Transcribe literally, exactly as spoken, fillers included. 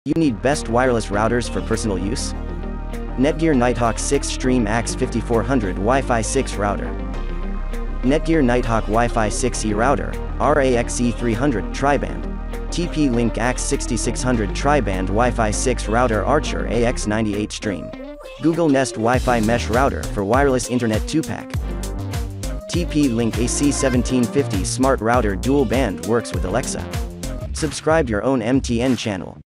You need best wireless routers for personal use? Netgear Nighthawk six Stream A X fifty-four hundred Wi-Fi six Router. Netgear Nighthawk Wi-Fi six E Router, R A X E three hundred Tri-Band. T P-Link A X sixty-six hundred Tri-Band Wi-Fi six Router Archer A X ninety-eight Stream. Google Nest Wi-Fi Mesh Router for wireless Internet two pack. T P-Link A C seventeen fifty Smart Router Dual Band works with Alexa. Subscribe your own M T N channel.